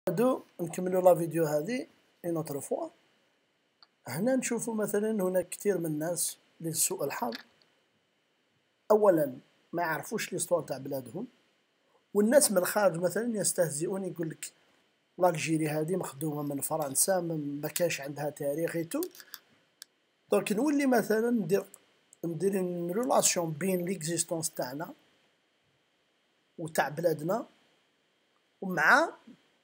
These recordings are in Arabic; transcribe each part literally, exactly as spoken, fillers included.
دو نكملوا لا فيديو هذه اون اوتر فوا. هنا نشوفوا مثلا هناك كثير من الناس لسوء الحظ، اولا ما يعرفوش ليستوار تاع بلادهم، والناس من الخارج مثلا يستهزئون، يقول لك لالجيري هذه مخدومه من فرنسا، ما كاش عندها تاريخ تو. دونك نولي مثلا ندير ندير اون ريلاسيون بين ليكزيستونس تاعنا وتاع بلادنا ومع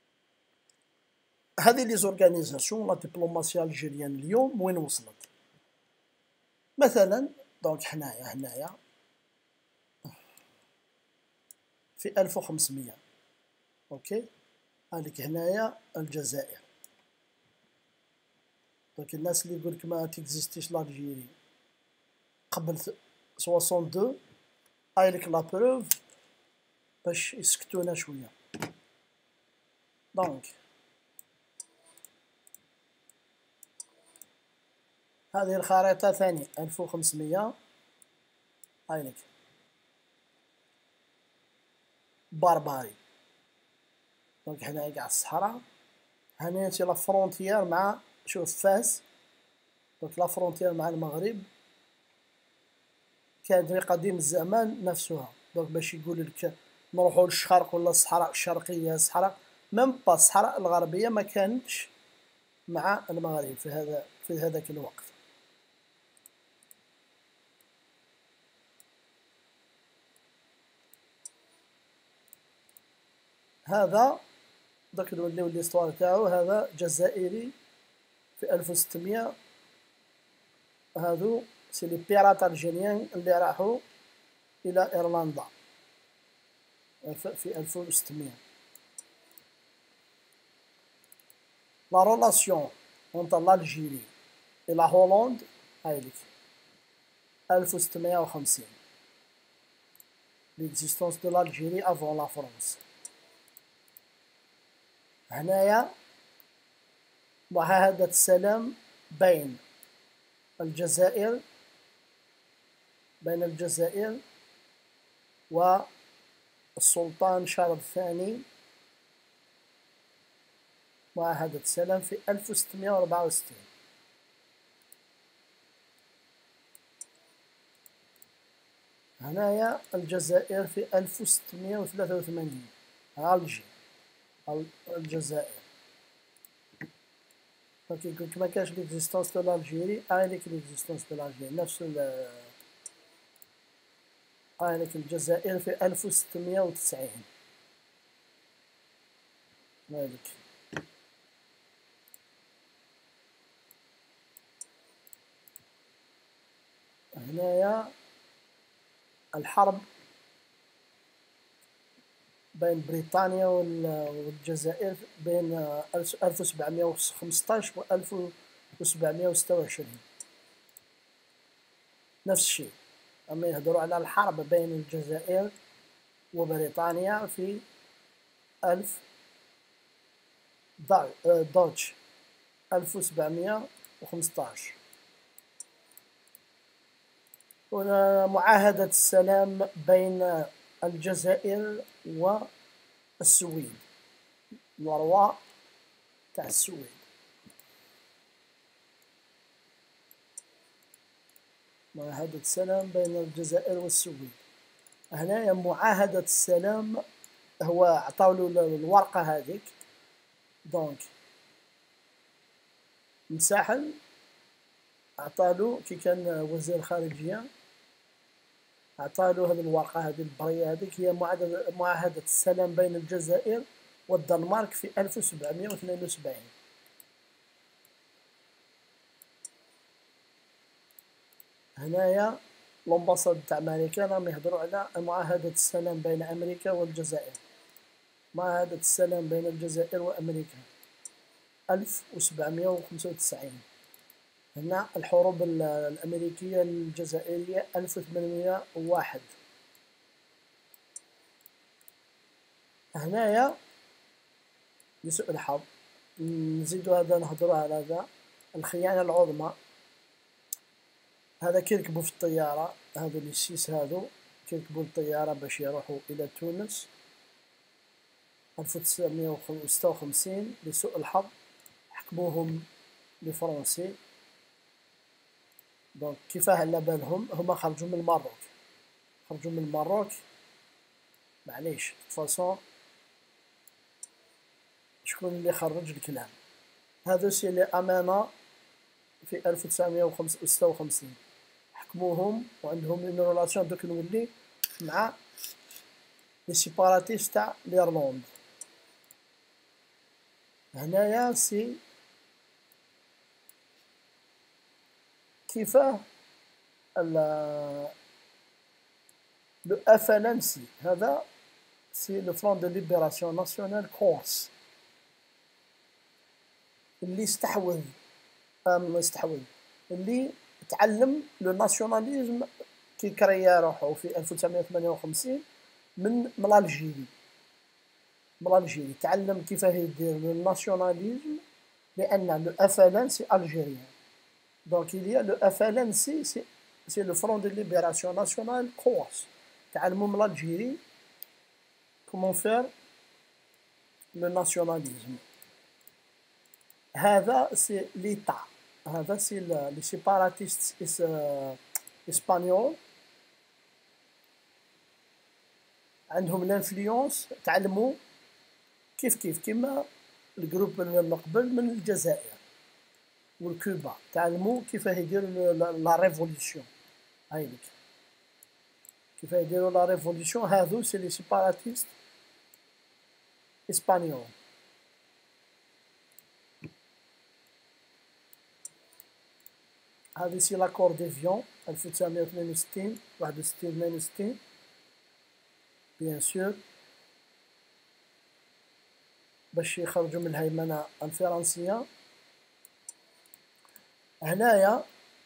هذه لي زورغانيزاسيون. لا دبلوماسيه الجيريان اليوم وين وصلت؟ مثلا دونك حنايا هنايا في ألف وخمسمية، اوكي، هذيك هنايا الجزائر. دونك الناس اللي يقولك ما تيكزيستيش لالجيري قبل اثنين وستين، هايلك لا بروف باش يسكتونا شويه. دونك هذه الخريطه ثاني ألف وخمسمية، هايلك بارباري. دونك هنايا كاع الصحراء، هنا لا فرونتيير مع شوف فاس. دونك لا فرونتيير مع المغرب كانت في قديم الزمان نفسها. دونك باش يقول لك نروحوا للشرق ولا الصحراء الشرقيه، الصحراء ميم با الصحراء الغربيه ما كانتش مع المغرب في هذا في هذاك الوقت. هذا دوك نوليو ليستوار تاعو. هذا جزائري في ألف وستمية، هادو سي لي بيرات الجيريان اللي راحوا الى ايرلندا في ألف وستمية. لا رولاسيون اونتر لالجيري et la Hollande هايليك ألف وستمية وخمسين، l'existence de l'Algérie avant la France. هنايا معاهدة السلام بين الجزائر بين الجزائر والسلطان شارل الثاني، معاهدة السلام في ألف وستمية وأربعة وستين. هنايا الجزائر في ألف وستمية وثلاثة وثمانين، ألجي الجزائر. فكي يقولك ما كاش ليكزيستونس دو لالجيري، هايليك ليكزيستونس دو لالجيري نفس ال هايليك الجزائر في ألف وستمية وتسعين. هايليك هنايا الحرب بين بريطانيا والجزائر بين ألف وسبعمية وخمسطاش و ألف وسبعمية وستة وعشرين، نفس الشيء. أما يهضروا على الحرب بين الجزائر وبريطانيا في ألف دوتش ألف وسبعمية وخمسطاش. معاهدة السلام بين الجزائر والسويد، الروا تاع السويد. معاهدة السلام بين الجزائر والسويد. هنايا معاهدة السلام هو عطاولو الورقة هذيك. دونك مساحل عطالو كي كان وزير الخارجية، عطالو هذه الورقة هذه البرية هذيك، هي معاهدة السلام بين الجزائر والدنمارك في ألف وسبعمية واثنين وسبعين. هنايا لومباساد تاع أمريكا راهم يهضروا على معاهدة السلام بين أمريكا والجزائر. معاهدة السلام بين الجزائر وأمريكا ألف وسبعمية وخمسة وتسعين. هنا الحروب الأمريكية الجزائرية ألف وثمانمية وواحد. هنايا لسوء الحظ نزيدو هذا نهضروا على هذا الخيانة العظمى. هذا كي يركبوا في الطيارة، هذو لي سيس هذو كي يركبوا الطيارة باش يروحوا إلى تونس، ألف وتسعمائة وستة وخمسين لسوء الحظ حكموهم لي فرونسي. دونك كيفاه على بالهم هما خرجوا من الماروك، خرجوا من الماروك معليش فاصون شكون اللي خرج الكلام. هذا سي اللي امانه في ألف وتسعمائة وستة وخمسين حكموهم وعندهم اون رولاسيون. دوك نولي مع لي سيباراتيست تاع ليرلند. هنايا سي كيفاه لو اف ال ان سي، هذا سي لو فرون دو ليبراسيون ناسيونال كورس اللي استحوذ آه استحوذ اللي تعلم لو ناسيوناليزم كي كريا روحو في ألف وتسعمائة وثمانية وخمسين من من الجيري. من الجيري تعلم كيفاه يدير لو ناسيوناليزم لان لو اف ال ان سي الجيريان. دونك il y a le F L N C, c'est le Front de Libération Nationale Corse. تعلموا من الجيري comment faire le nationalisme. هذا سي ليتا، هذا سي لي سيباراتيست اسبانيول عندهم الانفلونس. تعلموا كيف كيف كيما الجروب من قبل من الجزائر والكوبا، تعلموا كيفاه يديروا لا ريفوليسيون. هايليك كيفاه يديروا لا ريفوليسيون. هذو سي لي سيباراتيست اسبانيول. هذه سي لاكور ديفيون ألف وتسعمائة واثنين وستين واحد وستين ثمانية وستين بيان سور باش يخرجوا من الهيمنة الفرنسية. هنايا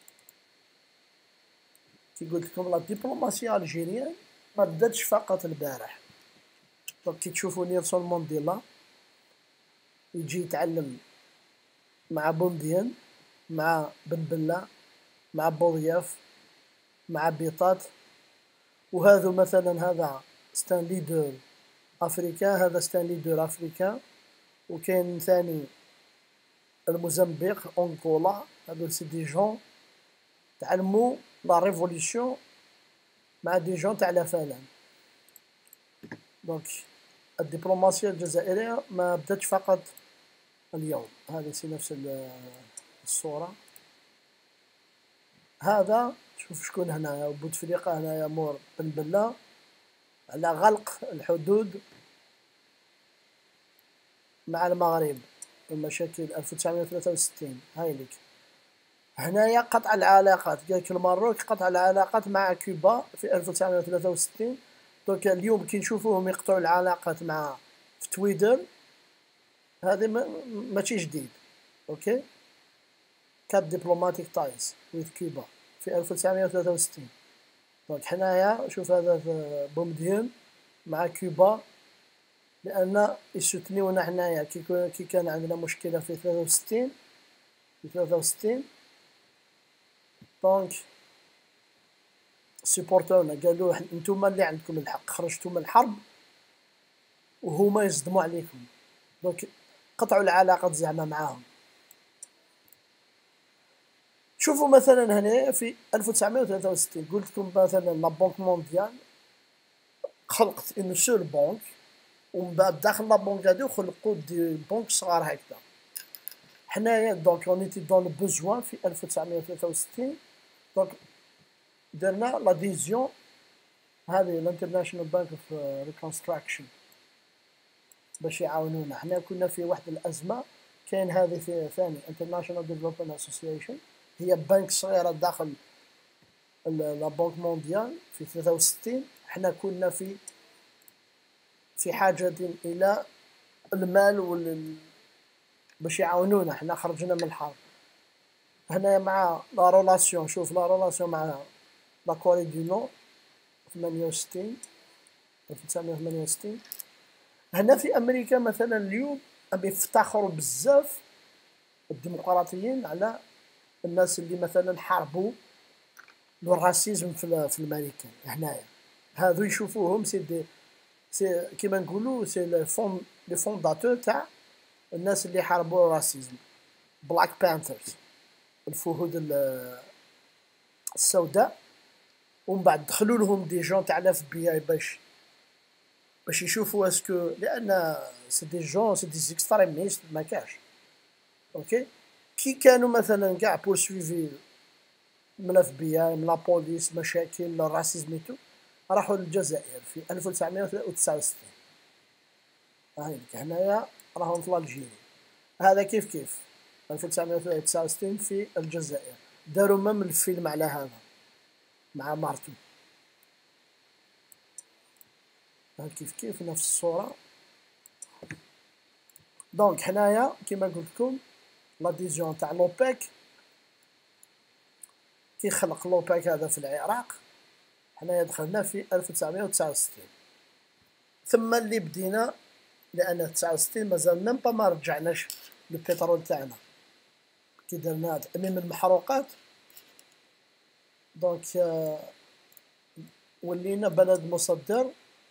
كي قلت لكم لا دبلوماسية الجيريان ما بداتش فقط البارح. دونك كي تشوفوا نيلسون مانديلا يجي يتعلم مع بونديان مع بن بلة مع بوضياف مع بيطات، وهذا مثلا هذا ستان ليدر افريكان، هذا ستان ليدر افريكان. وكاين ثاني الموزمبيق أنغولا، هادو سي دي جون تعلموا لا ريفوليسيون مع دي جون تاع لافالان. دونك الدبلوماسية الجزائرية ما بداتش فقط اليوم. هذا سي نفس الصورة. هذا شوف شكون هنايا بوتفليقة هنايا مور بن بلة على غلق الحدود مع المغرب المشاكل ألف وتسعمائة وثلاثة وستين. هايليك هنايا قطع العلاقات، قالك الماروك قطع العلاقات مع كوبا في ألف وتسعمائة وثلاثة وستين. دونك اليوم كي نشوفوهم يقطعوا العلاقات مع في تويتر هذا ماشي جديد. اوكي كات دبلوماتيك تايز ويز كوبا في ألف وتسعمائة وثلاثة وستين. دونك حنايا شوف هذا بومدين مع كوبا لان يسوتنيونا حنايا كي كي كان عندنا مشكله في ثلاثة وستين في ثلاثة وستين. دونك سيبورتونا قالوا انتوما اللي عندكم الحق، خرجتوا من الحرب وهما يصدموا عليكم. دونك قطعوا العلاقات زعما معاهم. شوفوا مثلا هنا في ألف وتسعمائة وثلاثة وستين قلت لكم مثلا لا بنك مونديال خلقت اون سول بنك، ومن بعد داخل لا بنك هادو خلقوا دي بنك صغار هكذا. حنايا دونك اون ايتي دون لو بوزوان في ألف وتسعمائة وثلاثة وستين. دونك درنا لا ديزيون هذه الانترناشونال بانك اوف ريكونستراكشن باش يعاونونا. حنا كنا في واحد الازمه، كاين هذه في ثاني انترناشونال ديفلوبمنت اسوسيشن، هي بنك صغيره داخل لا بنك مونديال في ثلاثة وستين. حنا كنا في في حاجه الى المال وال باش يعاونونا. حنا خرجنا من الحرب. هنا مع لا رولاسيون، شوف لا رولاسيون مع لا كوري دو نور ثمانية وستين ألف وتسعمائة وثمانية وستين. هنا في امريكا مثلا اليوم ابي يفتخروا بزاف الديمقراطيين على الناس اللي مثلا حاربوا الراسيزم في في الامريكان. هنايا هذو يشوفوهم سي دي سي كيما نقولوا سي الفون لي فونداتور تاع الناس اللي حاربوا الراسيزم، بلاك بانثرز، الفهود السوداء. ومن بعد دخلوا لهم دي جون تاع الاف بي اي باش باش يشوفوا اسكو، لان سي دي جون سي دي زيكستريميست ما كاش. اوكي كي كانوا مثلا كاع بورسويفي من الاف بي اي من لا بوليس مشاكل الراسيزم تو، راحوا للجزائر في ألف وتسعمائة وتسعة وستين. هاي هنايا راهم في الجيري. هذا كيف كيف ألف وتسعمائة وتسعة وستين في الجزائر، داروا مم الفيلم على هذا مع مارتو. كيف كيف نفس الصورة. دونك هنايا كيما قلت لكم لاديزيون تاع لوبيك، كي خلق لوبيك هذا في العراق، حنايا دخلنا في ألف وتسعمائة وتسعة وستين، ثم اللي بدينا، لأن تسعة وستين مازال ميم با ما رجعناش للبترول تاعنا، كي درنا تأميم المحروقات. دونك ولينا بلد مصدر.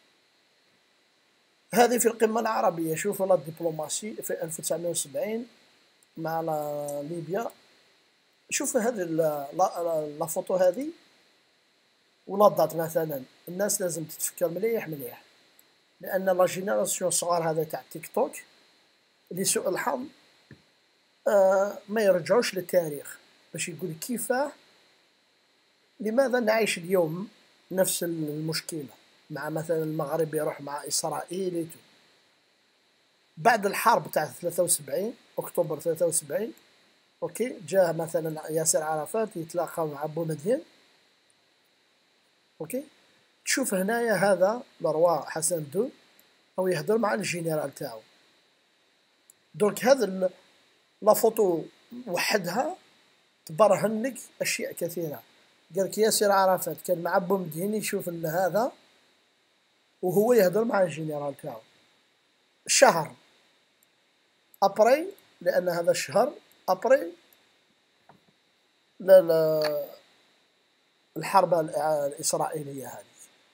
هذه في القمة العربية. شوفوا لا دبلوماسي في ألف وتسعمائة وسبعين مع ليبيا. شوفوا هذه لا فوتو هذه ولا دات مثلا. الناس لازم تتفكر مليح مليح، لأن لا جينيراسيون الصغار هذا تاع تيك توك لسوء الحظ آه ما يرجعوش للتاريخ باش يقول كيفاه لماذا نعيش اليوم نفس المشكلة مع مثلا المغرب يروح مع إسرائيل يتو. بعد الحرب تاع ثلاثة وسبعين أكتوبر ثلاثة وسبعين، أوكي جاء مثلا ياسر عرفات يتلاقى مع بومدين. أوكي تشوف هنايا هذا لروا حسن دو أو يهضر مع الجنرال تاعو. دونك هذا لا فوتو وحدها تبرهن لك أشياء كثيرة. قالك ياسر عرفات كان مع بومدين يشوف هذا وهو يهضر مع الجنرال تاعو. شهر أبري، لأن هذا الشهر أبري لا لا الحرب الإسرائيلية هذه.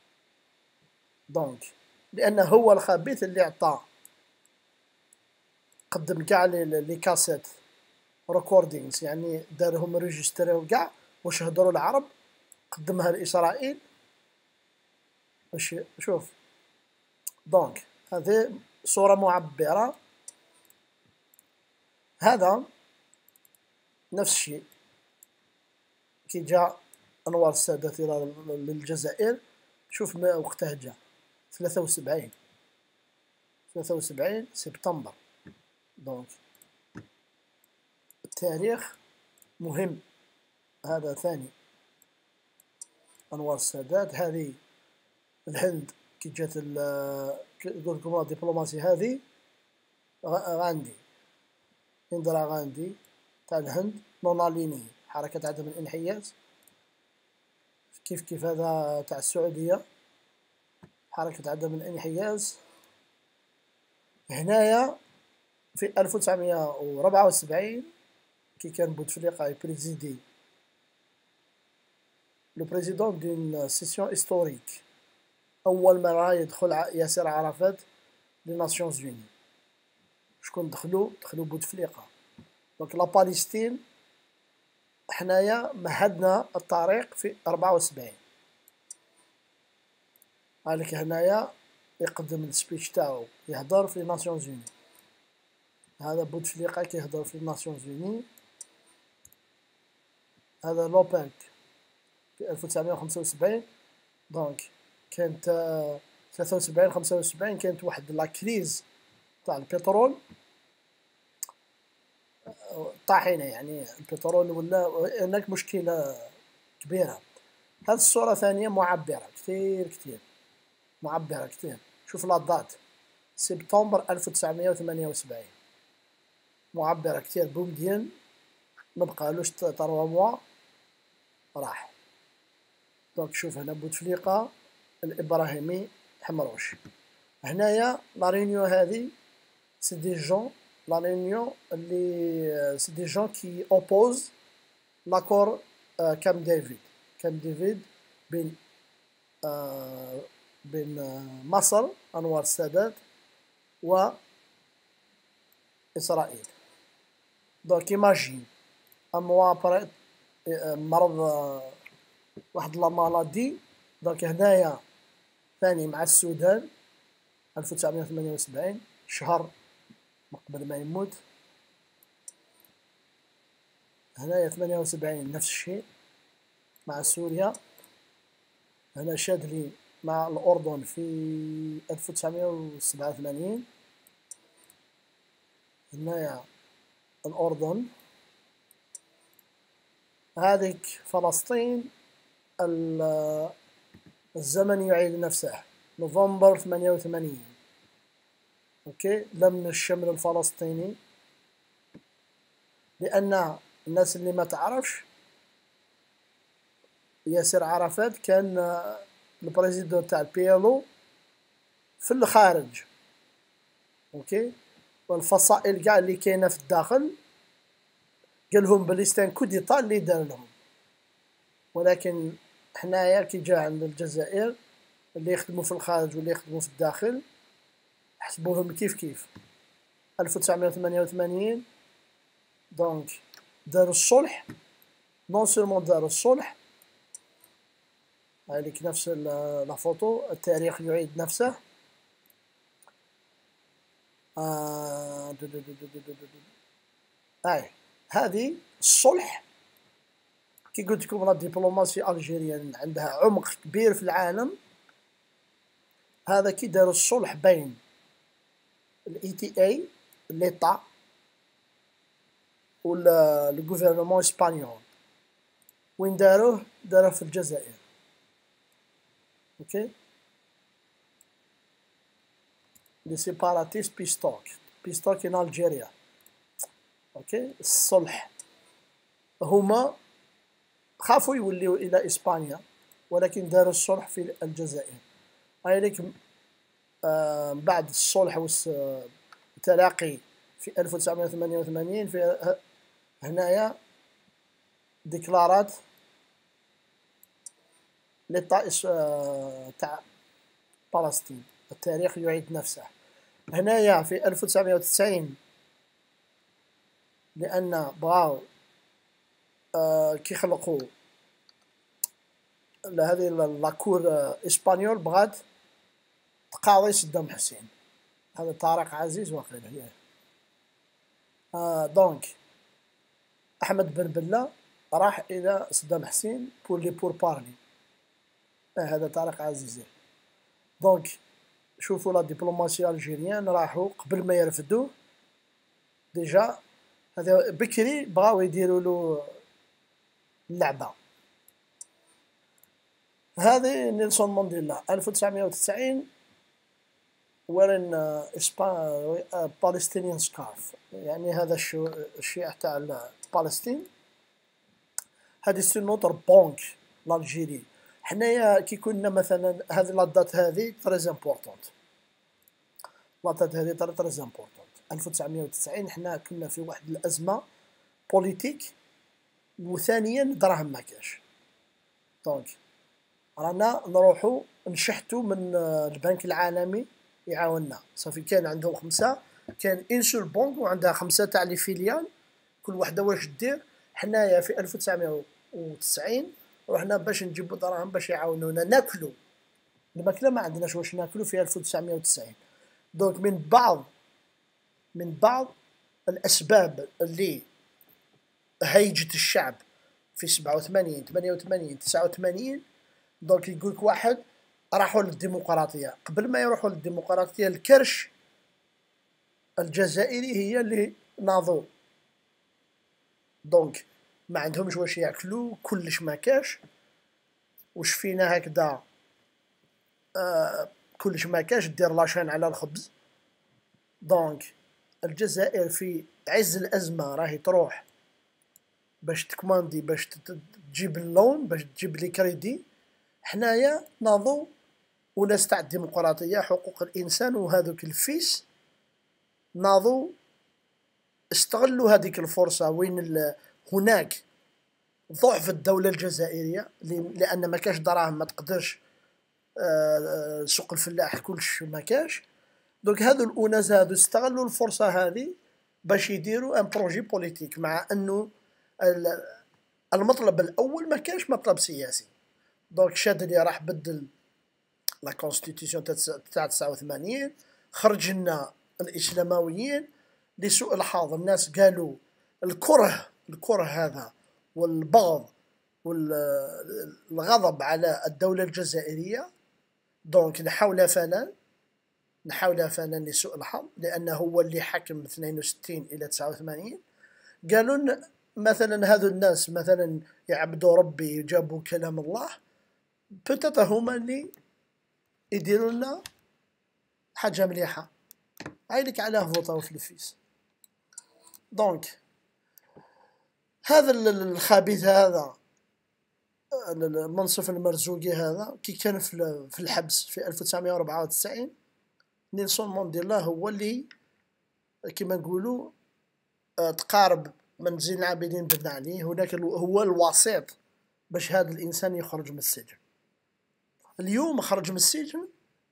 دونك لأنه هو الخبيث اللي عطاه قدم كاع لي كاسيت ريكوردينغز، يعني دارهم ريجستريو كاع واش هضروا العرب، قدمها لإسرائيل باش شوف. دونك هذه صورة معبرة. هذا نفس الشيء كي جاء أنور السادات للجزائر. شوف ما وقتها جاء ثلاثة وسبعين ثلاثة وسبعين سبتمبر. دونك التاريخ مهم. هذا ثاني أنور السادات. هذه الهند كي جات يقول لكم الدبلوماسي هذه غاندي اندرا غاندي تاع الهند، نوناليني حركة عدم الانحياز. كيف كيف هذا تاع السعودية حركة عدم الانحياز. هنايا في ألف وتسعمائة وأربعة وسبعين كي كان بوتفليقة يبريزيدي لو بريزيدون دون سيسيون هيستوريك، أول مرة يدخل ياسر عرفات لي ناسيونز يوني. شكون دخلوا؟ دخلوا بوتفليقة. دونك لا باليستين حنايا مهدنا الطريق في أربعة وسبعين. هالك هنايا يقدم السبيتش تاعو يهضر في ناسيونز يوني. هذا بوتفليقة كيهضر في ناسيونز يوني. هذا لوبيك في ألف وتسعمائة وخمسة وسبعين. دونك كانت ثلاثة وسبعين خمسة وسبعين كانت واحد لا كريز تاع البترول طاحينه، يعني البترول ولا هناك مشكلة كبيرة. هذه الصورة ثانية معبرة كثير كثير معبرة كثير. شوف لا دات سبتمبر ألف وتسعمائة وثمانية وسبعين معبرة كثير. بومدين ما بقالوش تروا موا راح. دونك شوف هنا بوتفليقة الإبراهيمي حمروش. هنايا لا رينيو هذه سي دي جون لا رينيون اللي سي دي جون كي اوبوز لاكور كام ديفيد كام ديفيد بين آه بين آه مصر أنور السادات و إسرائيل. دونك إيماجين أموا مرض واحد لا مالادي. دونك هنايا ثاني مع السودان ألف وتسعمائة وثمانية وسبعين شهر قبل ما يموت. هنايا ثمانية وسبعين نفس الشيء مع سوريا. هنا شادلي مع الأردن في ألف وتسعمائة وسبعة وثمانين. هنايا الأردن. هذيك فلسطين الزمن يعيد نفسه نوفمبر ثمانية وثمانين. اوكي لم الشمل الفلسطيني، لأن الناس اللي ما تعرفش ياسر عرفات كان البريزيدون تاع البيلو في الخارج. اوكي والفصائل كاع اللي كاينه في الداخل قال لهم بلي ستان كوديطا اللي دار لهم. ولكن حنايا كي جا عند الجزائر اللي يخدموا في الخارج واللي يخدموا في الداخل حسبوهم كيف كيف. ألف وتسعمائة وثمانية وثمانين دونك داروا الصلح. نون سيرمون داروا الصلح. هايليك نفس لا فوتو. التاريخ يعيد نفسه. آه دو دو دو دو دو دو دو. اي هذه الصلح. كي قلت لكم لا دبلوماسيا الجيريان عندها عمق كبير في العالم. هذا كي داروا الصلح بين الاي تي اي ليطا ولا الغوفرنمون اسبانيول. وين داروه؟ داروه في الجزائر. اوكي لي سيباراتيست بيستوك بيستوك ان الجيريا. اوكي الصلح هما خافوا يوليو الى اسبانيا ولكن داروا الصلح في الجزائر. هايليك آه بعد الصلح والتلاقي في ألف وتسعمائة وثمانية وثمانين في هنايا ديكلارات ليطا تاع فلسطين. التاريخ يعيد نفسه. هنايا في ألف وتسعمائة وتسعين لأن بغاو آه كي خلقوا هذه لاكور اسبانيول بغات تقاضي صدام حسين. هذا طارق عزيز واقيلا هي. آه دونك أحمد بن بلة راح إلى صدام حسين بور لي بور بارلي. آه هذا طارق عزيز. دونك شوفوا لا دبلوماسيا الجيريان راحوا قبل ما يرفدوه ديجا. هذا بكري بغاو يديروا له اللعبة. هذه نيلسون مانديلا ألف وتسعمائة وتسعين ورن اسبان بالستينيان سكارف. يعني هذا الشو الشيء تاع فلسطين. هذه سي نوتر بونك لالجيري. حنايا كي كنا مثلا هذه لادات هذه تري امبورطونت. لادات هذه تري تري امبورطونت. ألف وتسعمائة وتسعين حنا كنا في واحد الأزمة بوليتيك. وثانيا دراهم ما كاش. دونك رانا نروحو نشحتو من البنك العالمي يعاوننا. صافي كان عندهم خمسة. كان انسول بونك وعندها خمسة تاع لي فيليال كل وحده واش دير. حنايا في ألف وتسعمائة وتسعين رحنا باش نجيبو دراهم باش يعاونونا ناكلو. الماكله ما عندناش واش ناكلو في ألف وتسعمائة وتسعين. دونك من بعض من بعض الاسباب اللي هيجت الشعب في سبعة وثمانين ثمانية وثمانين تسعة وثمانين. دونك يقولك واحد راحوا للديمقراطية. قبل ما يروحوا للديمقراطية الكرش الجزائري هي اللي ناضوا. دونك ما عندهمش واش ياكلوا كلش ما كاش. وش فينا هكذا آه كلش ما كاش دير لاشين على الخبز. دونك الجزائر في عز الأزمة راهي تروح باش تكماندي باش تجيب اللون باش تجيب لي كريدي. حنايا ناضوا وناس تاع الديمقراطية حقوق الإنسان وهذوك الفيس ناضوا استغلوا هذيك الفرصة وين هناك ضعف الدولة الجزائرية لأن ما كاش دراهم ما تقدرش آه سوق الفلاح كلش ما كاش. دونك هذو الأناس هذو استغلوا الفرصة هذه باش يديروا ان بروجي بوليتيك، مع انه المطلب الاول ما كانش مطلب سياسي. دونك شادلي راح بدل لا كونستيتيسيون تاع تسعة وثمانين، خرج لنا الاسلامويين. لسوء الحظ الناس قالوا الكره الكره هذا والبغض والغضب على الدولة الجزائرية. دونك نحاول فنان نحاول فنان لسوء الحظ، لأنه هو اللي حكم من اثنين وستين إلى تسعة وثمانين. قالوا مثلا هذو الناس مثلا يعبدوا ربي يجابوا كلام الله، بتاتا هما اللي يديروا لنا حاجة مليحة. عيلك علاه فوطاو في الفيس. دونك هذا الخبيث هذا المنصف المرزوقي هذا كي كان في الحبس في ألف وتسعمائة وأربعة وتسعين، نيلسون مانديلا هو اللي كما نقولوا تقارب من زين العابدين بن علي، هناك هو الوسيط باش هذا الانسان يخرج من السجن. اليوم خرج من السجن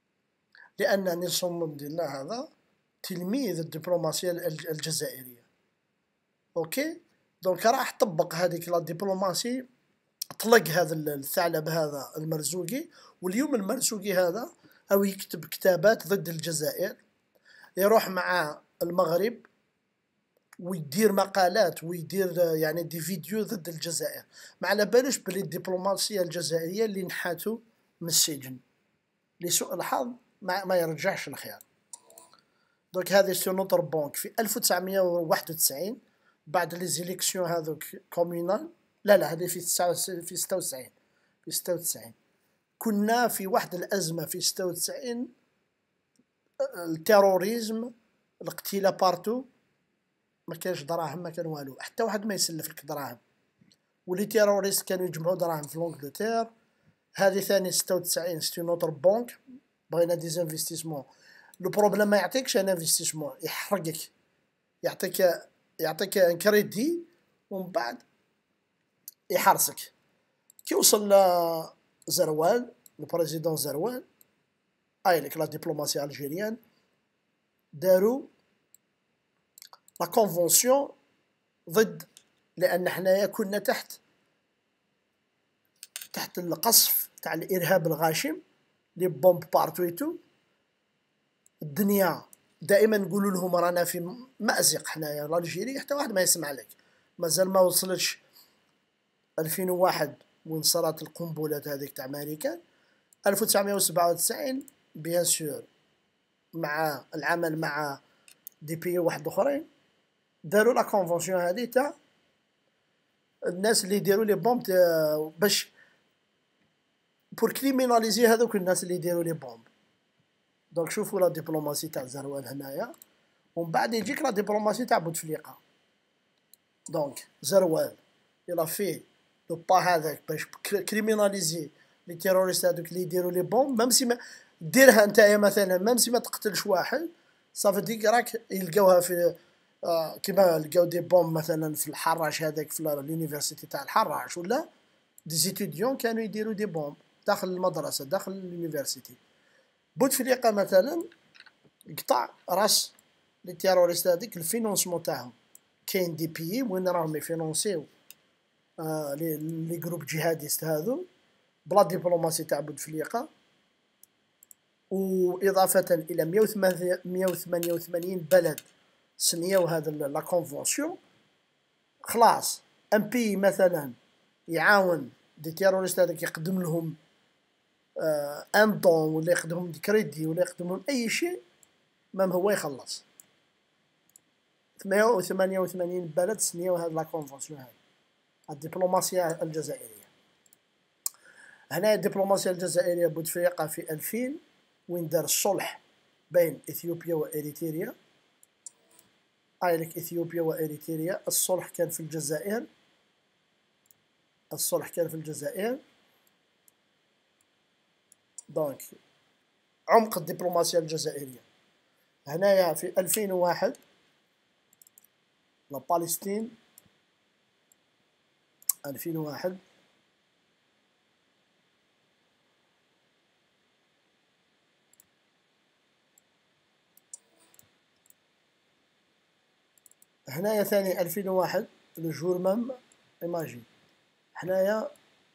لان نيلسون مانديلا هذا تلميذ الدبلوماسيه الجزائريه. اوكي، دونك راح طبق هذيك لا دبلوماسي، طلق هذا الثعلب هذا المرزوقي. واليوم المرزوقي هذا او يكتب كتابات ضد الجزائر، يروح مع المغرب ويدير مقالات ويدير يعني دي فيديو ضد الجزائر. ما على بالش بلي الدبلوماسيه الجزائريه اللي نحاتوا من السجن لسوء الحظ ما, ما يرجعش الخير. دونك هذه سو نوتر بونك في ألف وتسعمائة وواحد وتسعين بعد لي زيليكسيون هذوك كوميونال. لا لا هذه في في ستة وتسعين في ستة وتسعين كنا في واحد الازمه في ستة وتسعين، التيروريزم، الاقتيله بارتو، ما كانش دراهم، ما كان والو، حتى واحد ما يسلف لك دراهم. ولي تيروريست كانوا يجمعوا دراهم في لونجلتير. هذه ثاني ستة وتسعين ستي نوتر بونك، بغينا دي انفستيسمون. لو بروبليم ما يعطيكش ان انفستيسمون، يحرقك، يعطيك يعطيك ان كريدي ومن بعد يحرسك. كي وصل زروال البريزيدون زروال ايلك لا دبلوماسيه الجيريان داروا لا كونفونسيون ضد، لان حنايا كنا تحت تحت القصف تاع الارهاب الغاشم، لي بومب بارتويتو. الدنيا دائما نقولوا لهم رانا في مأزق حنايا الجيري، حتى واحد ما يسمع لك. مازال ما وصلش ألفين وواحد وين صارت القنبلات هذيك تاع امريكا. ألف وتسعمائة وسبعة وتسعين بيان سور مع العمل مع دي بي واحد اخرين داروا لا كونفونسيون هذه تاع الناس اللي يديروا لي بومب باش بور كريميناليزي هذوك الناس اللي يديروا لي بومب. دونك شوفوا لا دبلوماسي تاع زروال هنايا، ومن بعد يجيك لا دبلوماسي تاع بوتفليقه. دونك زروال يلا في لو با هذاك باش كريميناليزي لي تيروريست هذوك اللي يديروا لي بومب، ميم سي ما ديرها نتايا مثلا، ميم سي ما تقتلش واحد صافي ديك راك يلقاوها في آه كيما لقاو دي بومب مثلا في الحراش هذاك في لونيفرسيتي تاع الحراش، ولا دي زيتيديون كانوا يديروا دي بومب داخل المدرسه داخل اليونيفرسيتي. بوتفليقه مثلا قطع راس لي تيروريست هذيك الفينونسمون تاعهم. كاين دي بي وين راهم يفينونسيو آه لي لي جروب جهاديست هذو بلا دبلوماسي تاع بوتفليقه. واضافه الى مئة وثمانية وثمانين بلد سنيو هذا لا كونفونسيون. خلاص ام بي مثلا يعاون دي تيروريست هذاك يقدم لهم آه ان دون ولا يقدم لهم دي كريدي ولا يقدم لهم اي شيء، مام هو يخلص. مئة وثمانية وثمانين بلد سنيو هذا لا كونفونسيون هذه الدبلوماسيه الجزائريه. هنا الدبلوماسيه الجزائريه بوتفليقه في ألفين وين دار الصلح بين اثيوبيا واريتريا. ايلك اثيوبيا واريتريا، الصلح كان في الجزائر الصلح كان في الجزائر. دونك عمق الدبلوماسيه الجزائريه هنايا في ألفين وواحد لا بالستين ألفين وواحد هنايا ثاني ألفين وواحد الجور مام ايماجي. هنايا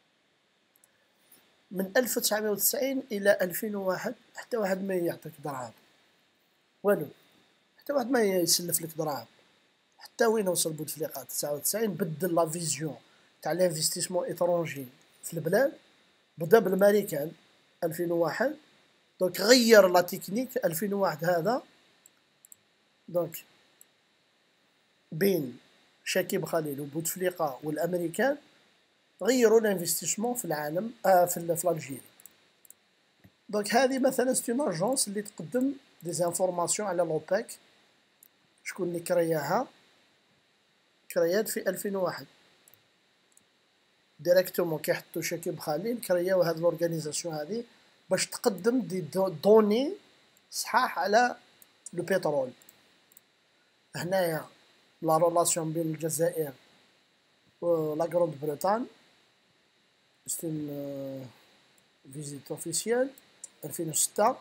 من ألف وتسعمائة وتسعين الى ألفين وواحد حتى واحد ما يعطيك دراهم والو، حتى واحد ما يسلف لك دراهم. حتى وين وصل بوتفليقه تسعة وتسعين بدل لا فيزيون تاع لانفستيسمون ايترونجي في البلاد، بدا بالامريكان ألفين وواحد، دونك غير لا تكنيك ألفين وواحد هذا. دونك بين شكيب خليل وبوتفليقه والامريكان غيروا الانفستيسمون في العالم آه في في الجيري. دونك هذه مثلا سي اون اجونس اللي تقدم دي زانفورماسيون على لوبيك. شكون اللي كرياها؟ كريات في ألفين وواحد ديريكتومون كيحطوا شكيب خليل كرياو هاد لورغانيزاسيون هذه باش تقدم دي دوني صحاح على لو بترول. هنايا لا رولاسيون بين الجزائر و لا غروند بريطان سي اون فيزيت اوفيسيال ألفين وستة.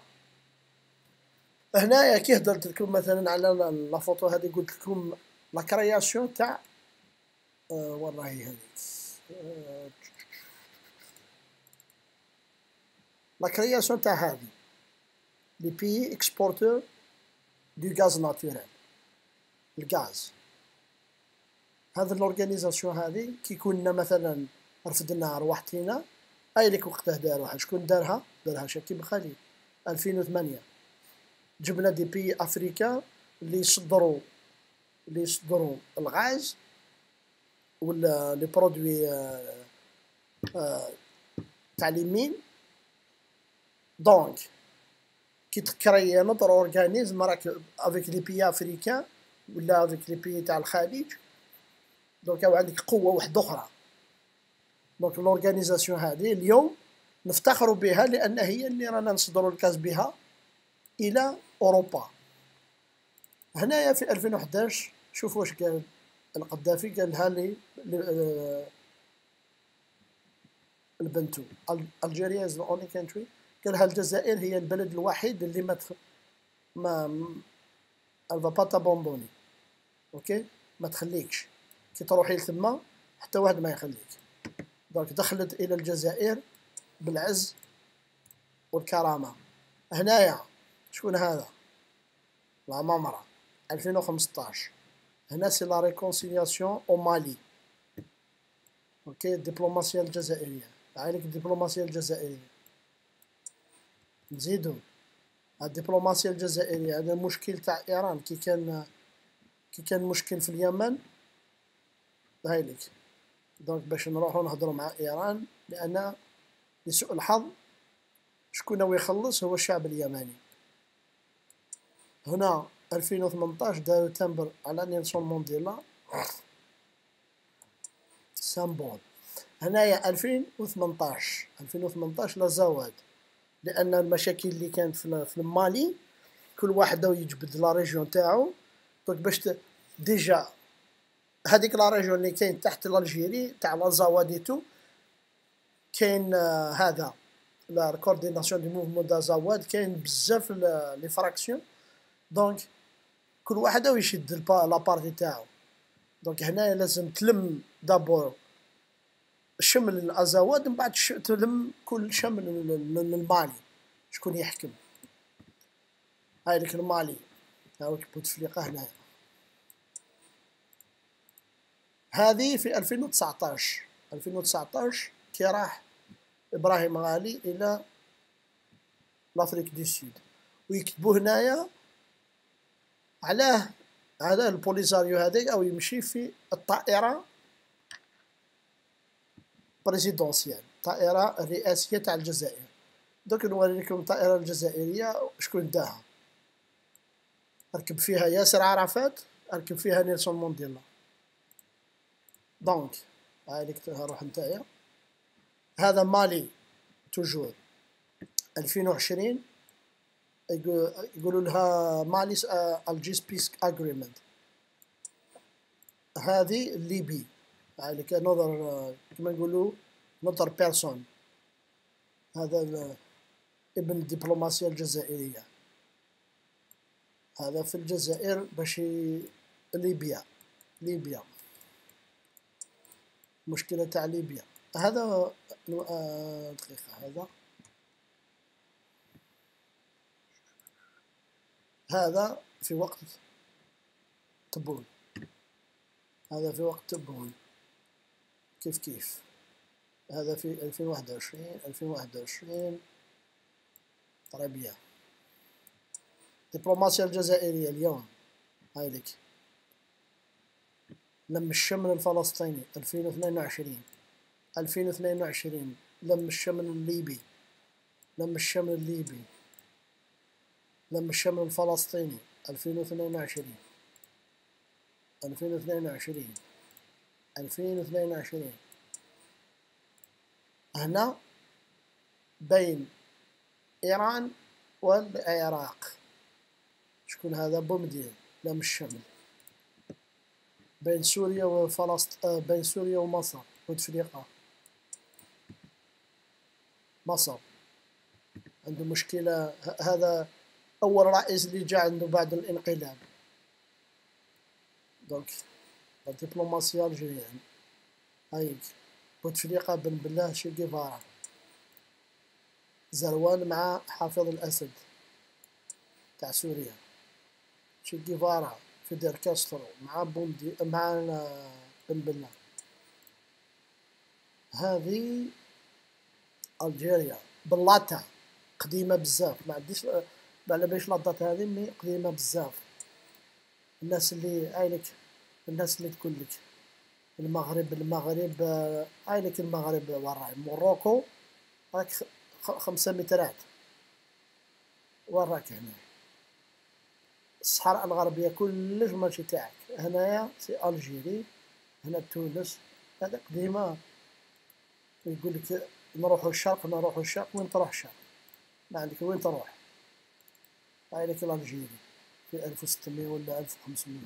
هنايا كي هدرت لكم مثلا على لا فوتو هذه قلت لكم لا كرياسيون تاع أه وين راهي هذه أه لا كرياسيون تاع هذه لي بيي اكسبورتور دو غاز ناتوريل، الغاز. هذا الاورغانيزاسيون هذه كي كنا مثلا رفدنا رواحتينا اي لك وقته داروها. شكون دارها؟ دارها شكيب خليل ألفين وثمانية. جبنا دي بي افريكا اللي يصدروا اللي يصدروا الغاز ولا لي برودوي تاع ليمين. دونك كي تكري نظر اورغانيزم راك افيك لي بي افريكان ولا افيك لي بي تاع الخليج، دونك عندك قوه واحده اخرى. دونك الاورغانيزاسيون هذه اليوم نفتخروا بها لان هي اللي رانا نصدروا الغاز بها الى اوروبا. هنايا في ألفين وحداش شوفوا واش قال القذافي، قالها لي البنتو الجيريا از ذا اونلي كانتري، قالها الجزائر هي البلد الوحيد اللي ما تخ... ما الفا با تابوندوني. اوكي ما تخليكش كي تروحي لثما حتى واحد ما يخليك. دونك دخلت الى الجزائر بالعز والكرامه. هنايا شكون هذا؟ لا مامرا ألفين وخمسطاش. هنا سي لا ريكونسيلياسيون او مالي. اوكي الدبلوماسيه الجزائريه، عايلك الدبلوماسيه الجزائريه. نزيدو الدبلوماسيه الجزائريه. هذا المشكل تاع ايران كي كان كي كان مشكل في اليمن هايلك. دونك باش نروحو نهضرو مع ايران لان لسوء الحظ شكون هو يخلص؟ هو الشعب اليمني. هنا ألفين وثمنطاش داروا تمبر على نيلسون مونديلا سامبول. هنايا ألفين وثمنطاش ألفين وثمنطاش لا زواد، لان المشاكل اللي كانت في المالي كل واحد يجبد لا ريجيون تاعو. دونك باش ديجا هذيك لا ريجيون اللي كاين تحت الجيري تاع لا زواديتو كاين آه هذا لا كورديناسيون دي موفمون دا زواد، كاين بزاف لي فراكسيون. دونك كل واحد يشد لا بارتي تاعو. دونك هنايا لازم تلم دابور شمل الازواد من بعد تلم كل شمل المالي شكون يحكم. هاي لك المالي هاوك بوتفليقه هنايا. هذه في ألفين وتسعطاش ألفين وتسعطاش كي راح ابراهيم غالي الى لافريك دي سود ويكتبوا هنايا علاه على البوليساريو هذاك او يمشي في الطائره بريزيدونسيال، الطائره الرئاسيه تاع الجزائر. دوك نوريكم الطائره الجزائريه شكون داها. ركب فيها ياسر عرفات، ركب فيها نيلسون مونديلا. دونك هايليك روح نتايا. هذا مالي توجور ألفين وعشرين يقولوا لها مالي الجيس بيس اجريمنت. هذه الليبي هايليك نظر كما نقولوا نظر بيرسون. هذا ابن الدبلوماسيه الجزائريه، هذا في الجزائر باش ليبيا. ليبيا، مشكلة تاع ليبيا. هذا آه دقيقة، هذا هذا في وقت تبون، هذا في وقت تبون كيف كيف. هذا في ألفين وواحد وعشرين ألفين وواحد وعشرين. طريبيا. دبلوماسيا الجزائرية اليوم هاي لك. لم الشمل الفلسطيني ألفين واثنين وعشرين ألفين واثنين وعشرين. لم الشمل الليبي، لم الشمل الليبي، لم الشمل الفلسطيني ألفين واثنين وعشرين ألفين واثنين وعشرين ألفين واثنين وعشرين. هنا بين إيران والعراق. شكون هذا؟ بومدين. لم الشمل. بين سوريا وفلسطين، بين سوريا ومصر وتفريقة. مصر عنده مشكلة. هذا أول رئيس اللي جاء عنده بعد الانقلاب. دونك الدبلوماسية الجيريان هايك. بوتفليقة بن بالله شي جيفارا. زروان مع حافظ الأسد تاع سوريا. شي جيفارا فيدر كاسترو مع بوندي مع بن بالله. هذه الجيريا. بلاطة قديمة بزاف، ما عنديش على باليش لاطات هذه، مي قديمة بزاف. الناس اللي عايلك، الناس اللي تقول لك المغرب المغرب عايلك المغرب وراي موروكو راك خمسة مترات وراك. هنا الصحراء الغربية كلش ماشي تاعك. هنايا سي الجيري، هنا تونس. هذا قديمة. يقول لك نروحوا الشرق نروحوا الشرق. وين تروح الشرق؟ ما عندك وين تروح. عايلك الجيري في ألف وستمية ولا ألف وخمسمية.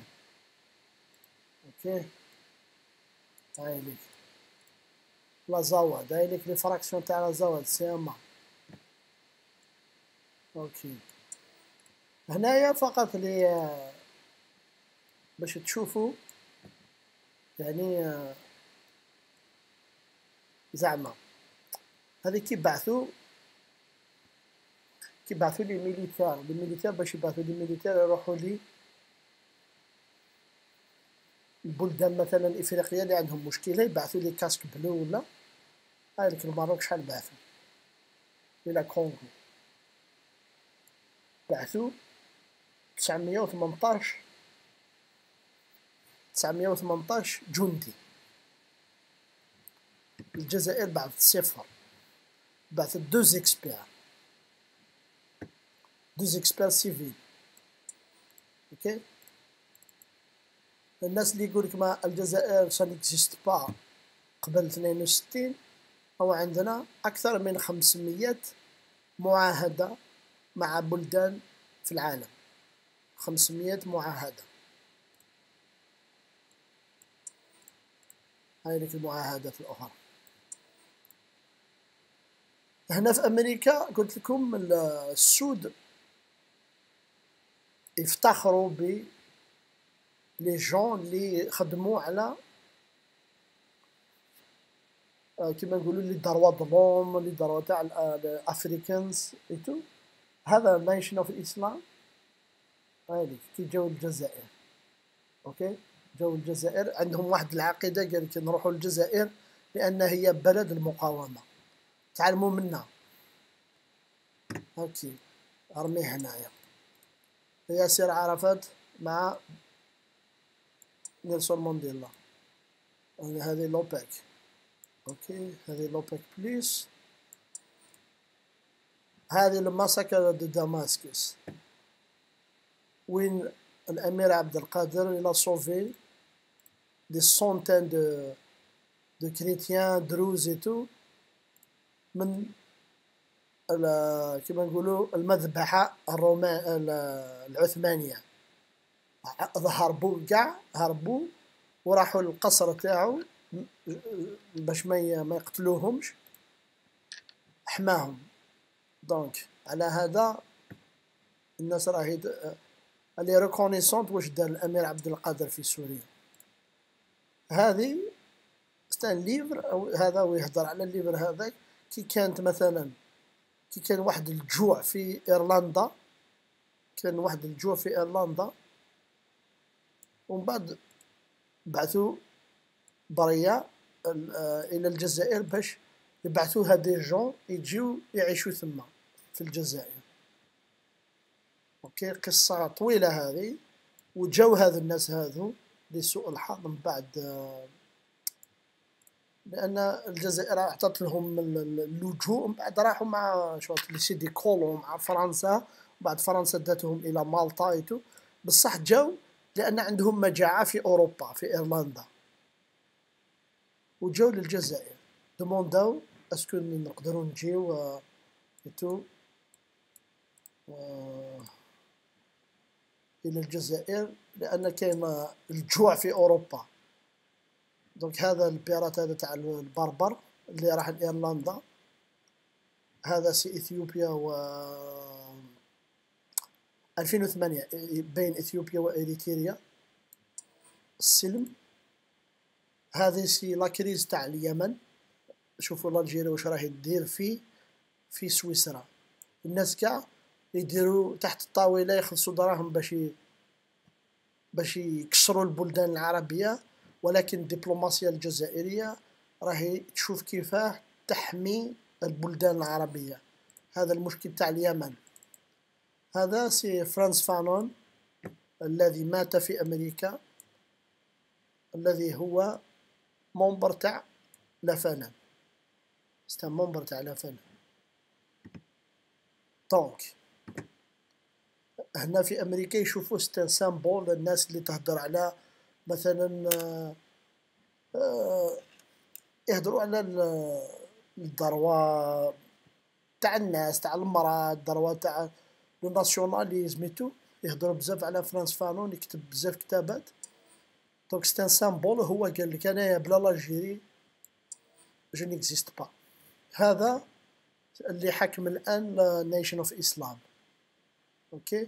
اوكي. هايليك لا زواد. هايليك لي فراكسيون تاع لا زواد سي ام. اوكي. هنايا فقط لي باش تشوفوا يعني زعما هذه كي بعثوا كي بعثوا لي ميليتير لي ميليتير باش يبعثوا لي ميليتير يروحوا لي البلدان مثلا الافريقيه اللي عندهم مشكله، يبعثوا لي كاسك بلو ولا. هاي لك الماروك شحال بعثوا الى كونغو. بعثوا تسعمية وثمنطاش تسعمية وثمنطاش جندي. الجزائر بعثت صفر. بعثت دوز اكسبير دوز اكسبير سيفيل. اوكي. الناس اللي يقولك ما الجزائر سا نيكزيست با قبل اثنين وستين، هو عندنا أكثر من خمسمية معاهدة مع بلدان في العالم. خمسمية معاهدة. هاي لك المعاهدات الأخرى. هنا في أمريكا قلت لكم السود يفتخروا ب لي جون اللي خدموا على كيما نقولوا لي دروا ضلوم اللي دروا تاع الافريكانز ايتو. هذا ما يشنو في الاسلام. هايليك كي جاو الجزائر. اوكي. جاو الجزائر عندهم واحد العقيده، قال لك نروحوا للجزائر لان هي بلد المقاومه، تعلموا منا. اوكي. ارميه هنايا. ياسر عرفات مع نيلسون مانديلا. هذه لوبيك. اوكي. هذه لوبيك بليس. هذه المساكر دو دماسكس وين الامير عبد القادر الى صوفي دي سونتين دو دو كريتيان دروز ايتو من كما نقولوا المذبحه الرومان العثمانيه. هربوا كاع هربوا وراحوا للقصر تاعو باش ما ما يقتلوهمش، حماهم. دونك على هذا الناس راهي اللي ريكونيسونت واش دار الامير عبد القادر في سوريا. هذه ستان ليفر أو هذا ويهضر على الليفر هذاك كي كانت مثلا كي كان واحد الجوع في إيرلندا، كان واحد الجوع في إيرلندا ومن بعد بعثوا برية إلى الجزائر باش يبعثوها دي جون يجيو يعيشوا ثم في الجزائر. اوكي، قصة طويلة هذه. وجاو هذو الناس هذو لسوء الحظ من بعد، لأن الجزائر أعطت لهم اللجوء، من بعد راحوا مع شو لي سيدي كولو مع فرنسا، وبعد فرنسا داتهم إلى مالطا ايتو. بصح جاو لأن عندهم مجاعة في أوروبا في إيرلندا، وجاو للجزائر دمونداو اسكو نقدروا نجيو ايتو إلى الجزائر لأن كاين الجوع في أوروبا. دونك هذا البيرات هذا تاع البربر اللي راح لإيرلندا، هذا سي إثيوبيا و ألفين وثمانية بين إثيوبيا وإريتريا السلم. هذه سي لاكريز تاع اليمن. شوفوا الجيري واش راهي دير في في سويسرا. الناس كاع يديروا تحت الطاولة يخلصوا دراهم باش باش يكسروا البلدان العربية، ولكن الدبلوماسية الجزائرية راهي تشوف كيفاه تحمي البلدان العربية. هذا المشكل تاع اليمن. هذا سي فرانس فانون الذي مات في أمريكا، الذي هو منبر تاع لافانا، ستا منبر تاع لافانا. دونك هنا في أمريكا يشوفوا ستان سامبول الناس اللي تهدر على مثلا يهدروا على الذروة تاع الناس تاع المرأة، الذروة تاع لو ناسيوناليزم ايتو. يهدروا بزاف على فرانس فانون، يكتب بزاف كتابات. دونك ستان سامبول. هو قال لك انايا بلا لاجيري جو نيكزيست با. هذا اللي حكم الان نيشن اوف اسلام. اوكي،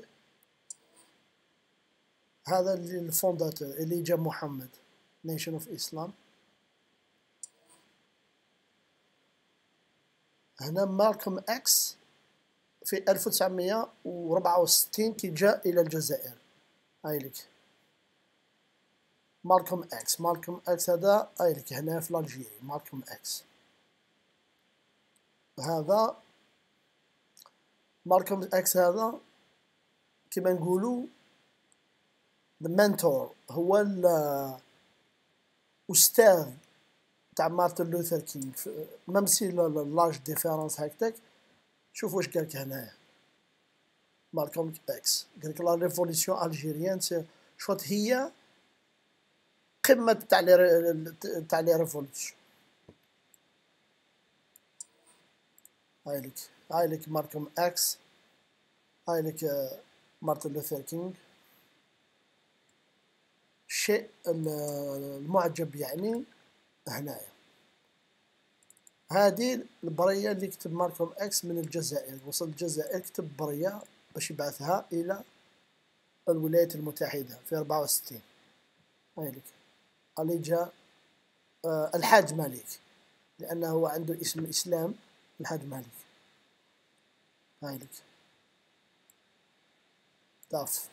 هذا اللي الفونداتور اللي جا محمد نيشن اوف اسلام. هنا مالكوم اكس في ألف وتسعمية وأربعة وستين كي جاء الى الجزائر. هايلك مالكوم اكس. مالكوم اكس هذا هايلك هنا في الجيري مالكوم اكس. هذا مالكوم اكس هذا كما نقولوا المنتور، هو الأستاذ تاع مارتن لوثر كينغ. ميم سي لاج ديفيرونس هكذاك. شوف واش قالك هنايا مالكوم اكس. قالك لا ريفوليسيون الجيريان شوت هي قمة تاع لي تاع لي ريفوليسيون. هايلك هايلك مالكوم اكس، هايلك مارتن لوثر كينغ. الشيء المعجب يعني هنايا هذه البرية اللي كتب مالكوم اكس من الجزائر، وصل الجزائر كتب برية باش يبعثها الى الولايات المتحدة في أربعة وستين. هايلك اللي جا آه الحاج مالك، لأنه هو عنده اسم الإسلام الحاج مالك. هايلك داف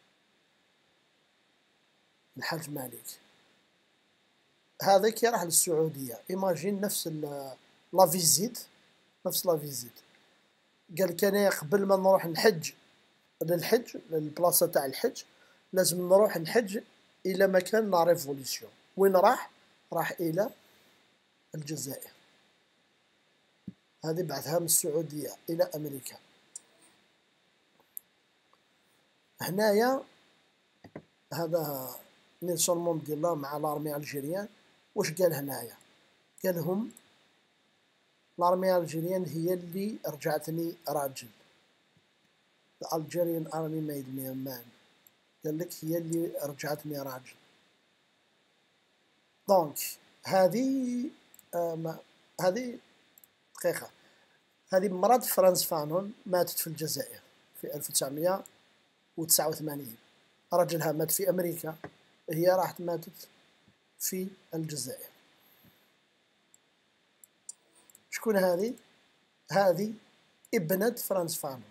الحاج مالك. هذا كي راح للسعودية ايماجين نفس لا فيزيت نفس لا فيزيت. قال كان قبل ما نروح نحج للحج للبلاصة تاع الحج لازم نروح نحج إلى مكان لا ريفوليسيون. وين راح؟ راح إلى الجزائر. هذه بعثها من السعودية إلى أمريكا. هنايا هذا نيلسون مونديلا مع الارمي الجيريان. واش قال هنايا؟ قال لهم الارمي الجيريان هي اللي رجعتني راجل. الجيريان ارمي ميد مي مان. قال لك هي اللي رجعتني راجل. دونك هذه آه هذه دقيقة. هذه مرات فرانس فانون ماتت في الجزائر في ألف وتسعمية وتسعة وثمانين. رجلها مات في أمريكا، هي راحت ماتت في الجزائر. شكون هذه؟ هذه ابنة فرانس فانون،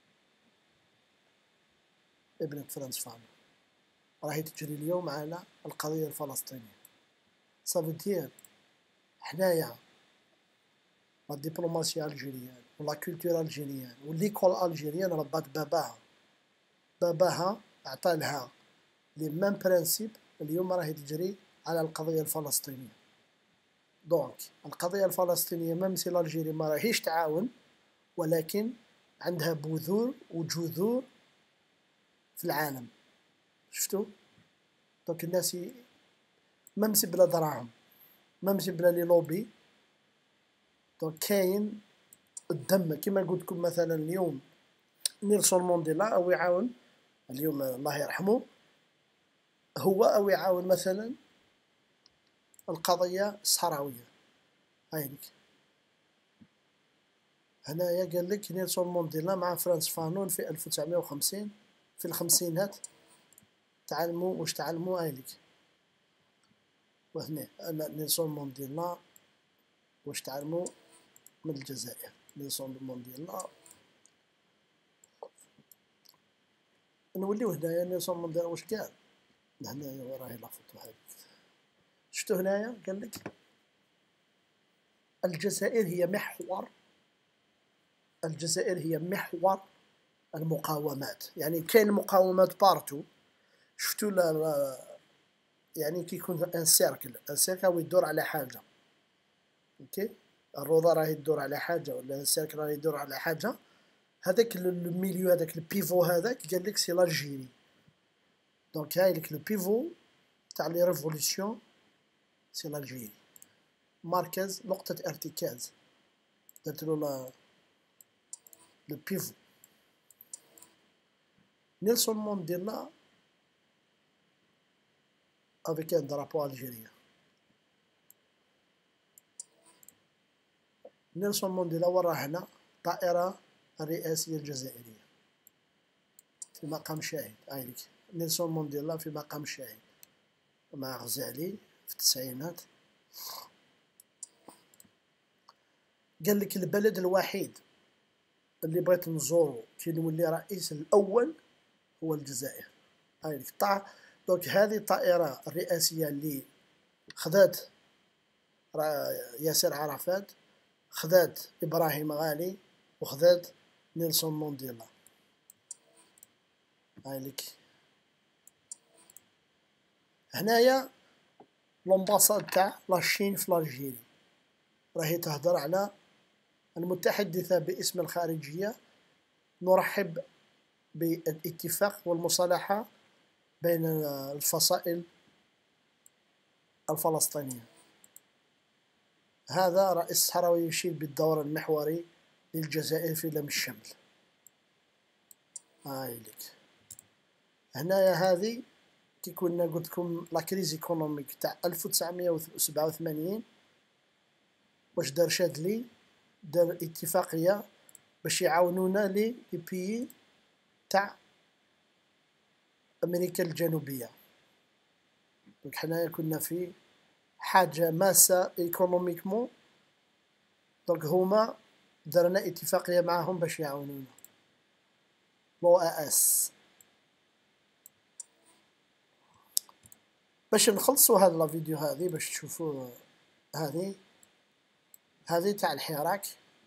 ابنة فرانس فانون راهي تجري اليوم على القضية الفلسطينية. صافودير حنايا لا دبلوماسيا الجيريان ولا كولتور الجيريان وليكول الجيريان ربات باباها، باباها عطى لها لي ميم برانسيب اليوم راهي تجري على القضية الفلسطينية. دونك القضية الفلسطينية ميم سي الجيري ما راهيش تعاون، ولكن عندها بذور وجذور في العالم. شفتوا؟ دونك الناس ممسي بلا دراهم، ممسي بلا لي لوبي. دونك كاين الدم كما قلت لكم. مثلا اليوم نيلسون مانديلا او يعاون اليوم الله يرحمه، هو او يعاون مثلا القضية الصحراوية. هايليك هنايا قال لك نيلسون مانديلا مع فرانس فانون في ألف وتسعمائة وخمسين في الخمسينات تعلموا واش تعلموا. هايليك وهنا نيلسون مانديلا واش تعلموا من الجزائر. نيلسون مانديلا نوليو هنايا نيلسون مانديلا واش قال هنايا وراهي لا فوتو هذيك. شفتوا هنايا قال لك الجزائر هي محور، الجزائر هي محور المقاومات. يعني كاين مقاومات بارتو. شفتوا لا يعني كي يكون ان سيركل، ان سيركل يدور على حاجه. اوكي الروضه راهي تدور على حاجه ولا السيركل راهي يدور على حاجه. هذاك الميليو هذاك البيفو هذاك قال لك سي لالجيري. دونك هاي لك لو بيفو تاع لي ريفوليسيون سي لالجيري، مركز نقطه ارتكاز درت له لا لو بيفو. نيلسون مانديلا avec un drapeau algérien. نيلسون مانديلا وراه هنا الطائرة الرئاسية الجزائرية في مقام شاهد. هايليك نيلسون مانديلا في مقام شاهد مع غزالي في التسعينات. قال لك البلد الوحيد اللي بغيت نزورو كي نولي رئيس الأول هو الجزائر. هايليك طا دونك هذه الطائرة الرئاسية اللي خذات ياسر عرفات، خذات إبراهيم غالي، وخذات نيلسون مانديلا. هايليك هنايا لومباساد تاع لاشين في الجيري راهي تهدر على المتحدثة باسم الخارجية. نرحب بالاتفاق والمصالحة بين الفصائل الفلسطينية. هذا رئيس الصحراوي يشير بالدور المحوري للجزائر في لم الشمل. هايليك هنايا هذه كي كنا قلت لكم لا كريز ايكونوميك تاع ألف وتسعمائة وسبعة وثمانين. واش دار شادلي؟ دار اتفاقية باش يعاونونا لي لي بيي تاع امريكا الجنوبية. دونك حنايا كنا في حاجة ماسة ايكونوميكمون. دونك هما درنا اتفاقية معاهم باش يعاونونا لو اس. باش نخلصوا هذا الفيديو هذه باش تشوفوا هذه هذه تاع الحراك.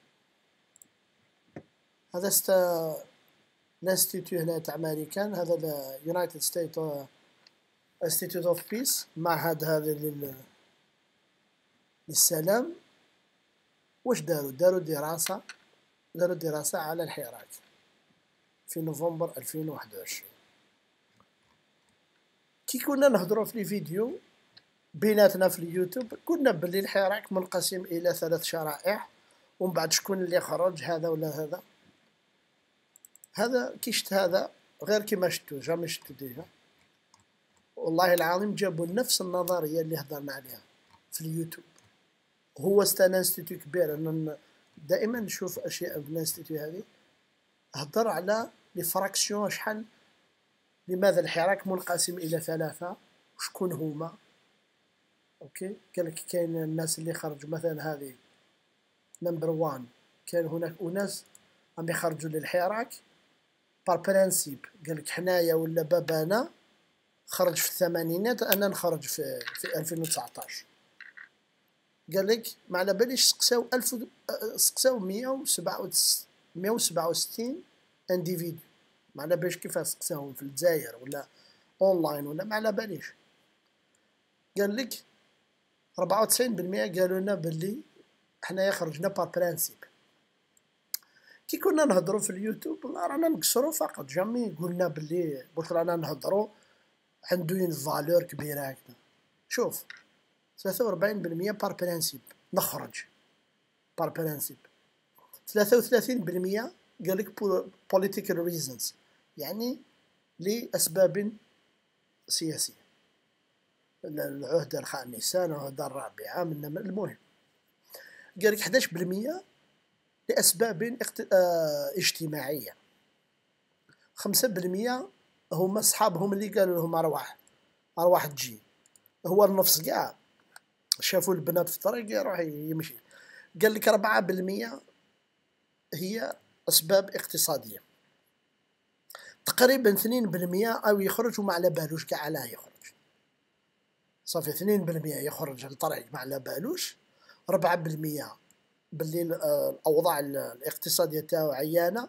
هذا است الانستيتيو هنا تاع امريكان، هذا يونايتد ستيت انستيتيوت اوف بيس، معهد هذا لل للسلام. واش داروا؟ داروا دراسة داروا دراسة على الحراك في نوفمبر ألفين وواحد وعشرين. كي كنا نهضروا في الفيديو بيناتنا في اليوتيوب قلنا بلي الحراك منقسم الى ثلاث شرائح، ومن بعد شكون اللي خرج هذا ولا هذا. هذا كي شفت هذا غير كيما شفتو جامي شفتو ديجا. والله العظيم جابوا نفس النظريه اللي هضرنا عليها في اليوتيوب. هو ستان انستيتيو كبير، انا دائما نشوف اشياء في الانستيتيو هذه. هضر على لي فراكسيون شحال، لماذا الحراك منقسم الى ثلاثه، وشكون هما. اوكي، قال لك كاين الناس اللي خرجوا مثلا هذه نمبر واحد، كان هناك اناس عم يخرجوا للحراك بار برانسيب، قال لك حنايا ولا بابانا خرج في الثمانينات، انا نخرج في في ألفين وتسعطاش. قال لك ما على باليش سقساو ألف سقساو مية وسبعة وستين انديفيدو، ما على باليش كيفاش سقساهم في الجزائر ولا اونلاين ولا ما على باليش. قال لك أربعة وتسعين بالمئة قالوا لنا باللي حنايا خرجنا بار برانسيب. كي كنا نهضروا في اليوتيوب رانا نكسروا فقط، جامي قلنا باللي قلت رانا نهضروا عنده ين فالور كبيره هكذا. شوف ثلاثة وأربعين بالمئة بار برانسيب نخرج بار برانسيب، ثلاثة وثلاثين بالمئة قال لك بوليتيكال ريزونز، يعني لاسباب سياسيه، العهده الخامسه العهده الرابعه من المهم. قال لك إحداش بالمئة لاسباب اقت... اه... اجتماعيه، خمسة بالمئة هما صحابهم اللي قالوا لهم ارواح ارواح تجي، هو النفس كاع شافوا البنات في الطريق يروح يمشي. قال لك أربعة بالمئة هي اسباب اقتصاديه، تقريبا اثنين بالمئة او يخرج وما على بالوش كاع علاه يخرج، صافي اثنين بالمئة يخرج للطريق ما على بالوش، أربعة بالمئة باللي الاوضاع الاقتصاديه تاعو عيانه.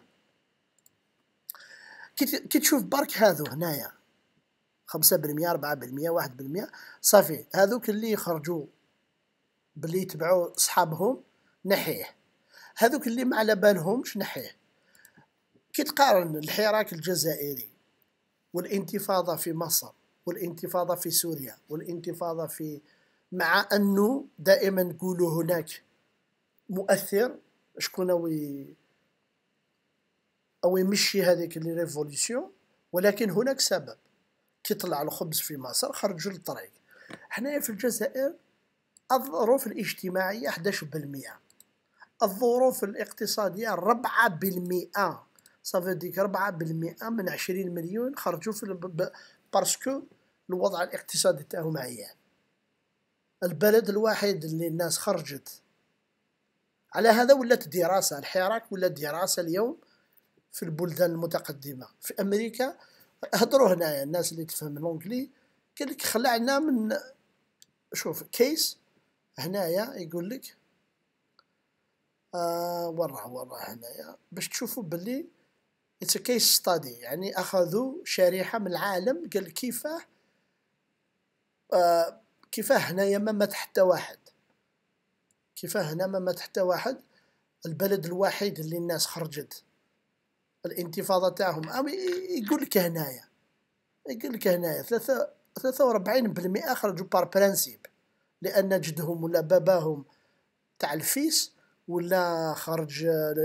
كي تشوف برك هذو هنايا خمسة بالمئة أربعة بالمئة واحد بالمئة، صافي هذوك اللي يخرجوا باللي يتبعوا صحابهم نحيه، هذوك اللي ما على بالهمش نحيه. كي تقارن الحراك الجزائري والانتفاضة في مصر والانتفاضة في سوريا والانتفاضة في، مع أنه دائما نقولوا هناك مؤثر شكون أو أو يمشي هذيك اللي ريفوليسيون، ولكن هناك سبب. كي طلع الخبز في مصر خرجوا للطريق، حنايا في الجزائر الظروف الاجتماعية إحداش بالمئة، الظروف الاقتصادية ربعة بالمئة، صافي ديك ربعة بالمئة من عشرين مليون خرجوا في بارسكو الوضع الاقتصادي تاعهم عيان. البلد الوحيد اللي الناس خرجت على هذا ولات دراسة، الحراك ولا دراسة اليوم في البلدان المتقدمة. في أمريكا هضروا هنايا الناس اللي تفهم الانجلي، قال لك خلعنا من، شوف كيس هنايا يقول لك آه ورا ورا هنايا باش تشوفوا باللي اتس كيس ستادي، يعني اخذوا شريحه من العالم قال كيفاه آه كيفاه هنايا ما مات حتى واحد، كيفاه هنا ما مات حتى واحد. البلد الوحيد اللي الناس خرجت الانتفاضه تاعهم، أو يقول لك هنايا يقول لك هنايا ثلاثة ثلاثة وأربعين بالمئة خرجوا بار برانسيب، لان جدهم ولا باباهم تاع الفيس ولا خرج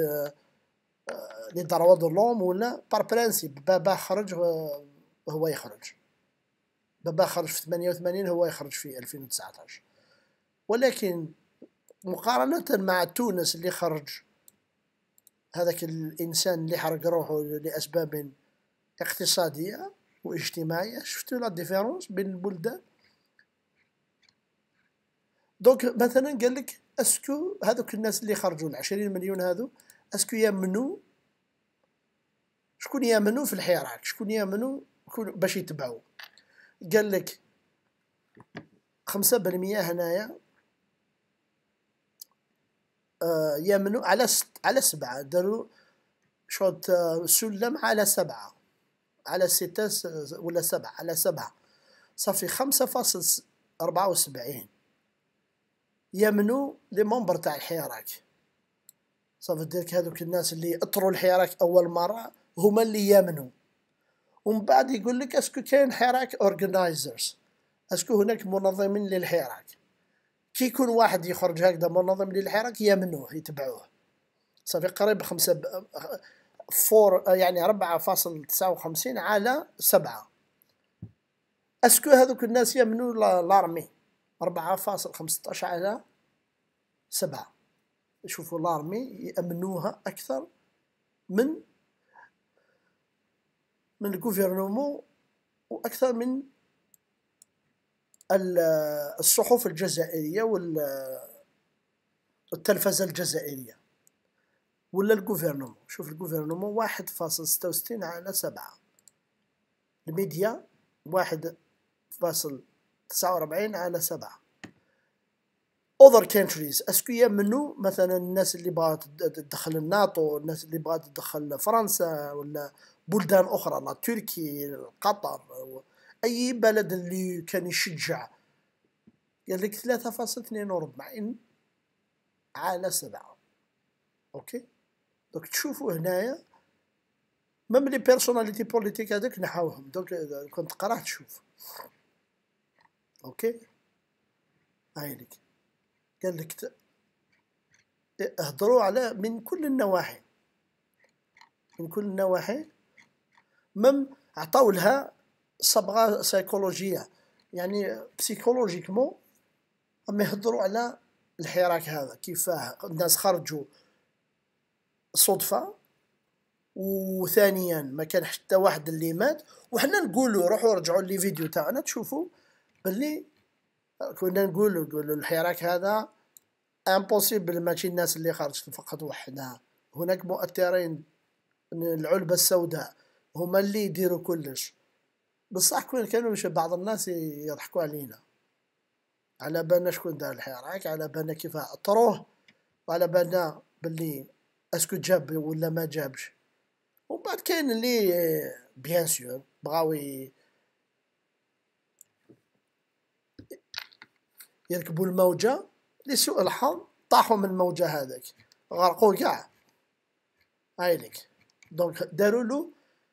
لي دروا دو لوم ولا بار برانسيب، بابا خرج هو يخرج، بابا خرج في ثمانية وثمانين هو يخرج في ألفين وتسعطاش. ولكن مقارنة مع تونس اللي خرج هذاك الإنسان اللي حرق روحه لأسباب اقتصادية واجتماعية، شفتوا لا ديفيرونس بين البلدان. دونك مثلا قال لك اسكو هذوك الناس اللي خرجوا العشرين مليون هذو اسكو يامنوا، شكون يامنوا في الحراك، شكون يامنوا باش يتبعوا. قال لك خمسة بالمئة هنايا آه يامنوا على ست على سبعة، داروا شوط آه سلم على سبعة على ستة ولا سبعة على سبعة، صافي خمسة فاصل أربعة وسبعين يامنوا لي ممبر تاع الحراك. صافي ديك هذوك الناس اللي اطروا الحراك اول مره هما اللي يامنوا. ومن بعد يقول لك اسكو كاين حراك اورجنايزرز، اسكو هناك منظمين للحراك. كي يكون واحد يخرج هكذا منظم للحراك يامنوه يتبعوه، صافي قريب خمسة ب... فور يعني أربعة فاصل تسعة وخمسين على سبعة. اسكو هذوك الناس يامنوا لارمي أربعة فاصل خمسطاش على سبعة. شوفوا لارمي يأمنوها أكثر من من الجوفرنمون وأكثر من الصحف الجزائرية والتلفزة الجزائرية ولا الجوفرنمون. شوف الجوفرنمون واحد فاصل ستة وستين على سبعة، الميديا واحد فاصل تسعة وربعين على سبعة. other countries اسكو يمنوا مثلا الناس اللي بغات تدخل الناتو، الناس اللي بغات تدخل فرنسا ولا بلدان اخرى، لا تركي، قطر، اي بلد اللي كان يشجع، قال لك ثلاثة فاصل اثنين وأربعين على سبعة. اوكي دوك تشوفوا هنايا ميم لي بيرسوناليتي بوليتيك هذاك نحاوهم، دوك كنت تقراه تشوف. اوكي هاي لك قال لك اهضروا على من كل النواحي، من كل النواحي، مم عطاو لها صبغه سيكولوجيه، يعني بسيكولوجيكمون اما يهضروا على الحراك هذا كيفاه الناس خرجوا صدفه، وثانيا ما كان حتى واحد اللي مات، وحنا نقولوا روحوا رجعوا لي فيديو تاعنا تشوفوا باللي كنا نقولوا نقولوا الحراك هذا امبوسيبل، ماشي الناس اللي خرجت فقط وحدها، هناك مؤثرين العلبة السوداء هما اللي يديروا كلش. بصح كانوا بعض الناس يضحكوا علينا، على بالنا شكون دار الحراك، على بالنا كيف اطروه، وعلى بالنا باللي اسكو جاب ولا ما جابش. ومن بعد كاين اللي بيان سور بغاو يركبوا الموجة، لسوء الحظ طاحوا من الموجة هذاك، غرقوا كاع. هايليك دونك داروا له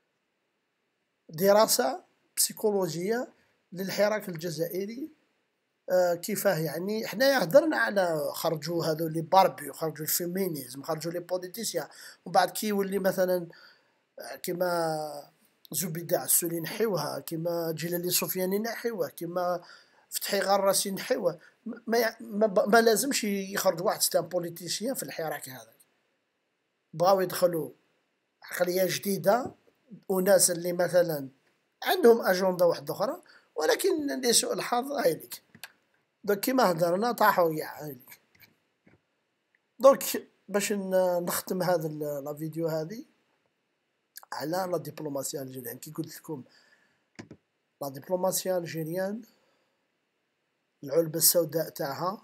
دراسة بسيكولوجية للحراك الجزائري، آه كيفاه يعني حنايا هضرنا على خرجوا هذو لي باربي وخرجوا الفيمينيزم، خرجوا لي بوليتيسيان، ومن بعد كي يولي مثلا كيما زبيدة عسولي ينحيوها، كيما جلالي سفياني ينحيوه، كيما فتحي غراسي ينحيوه، ما, ما, ما لازمش يخرج واحد ستان بوليتيسيان في الحراك هذا. بغاو يدخلوا عقلية جديدة وناس اللي مثلا عندهم أجندة واحدة أخرى، ولكن لسوء الحظ هايليك دوك كيما هدرنا طاحوا كاع. هايليك دوك باش نختم هذا لا فيديو هذه على لا دبلوماسية الجيريان. كي قلت لكم لا دبلوماسية الجيريان العلبة السوداء تاعها